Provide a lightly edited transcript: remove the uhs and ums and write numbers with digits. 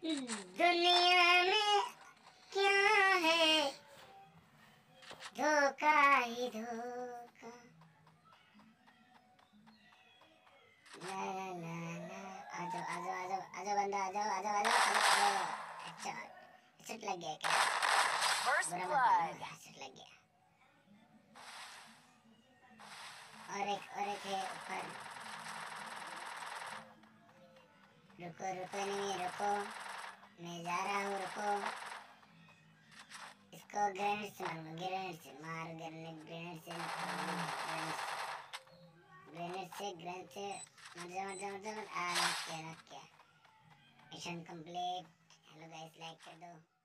दुनिया में क्या है, धोखा ही धोखा। ला ला ला ला, आजो आजो आजो आजो बंदा, आजो आजो आजो आजो। अच्छा, शूट लग गया क्या? बुरा मत मानो, शूट लग गया। और एक है ऊपर। रुको रुको नहीं, रुको, मैं जा रहा हूँ, रुको। इसको ग्रेनेड से मारूंगा, ग्रेनेड से मार, ग्रेनेड से ग्रेनेड से मर जा मर जा मर जा मर। नॉक किया, नॉक किया। Mission complete. Hello guys, like कर दो।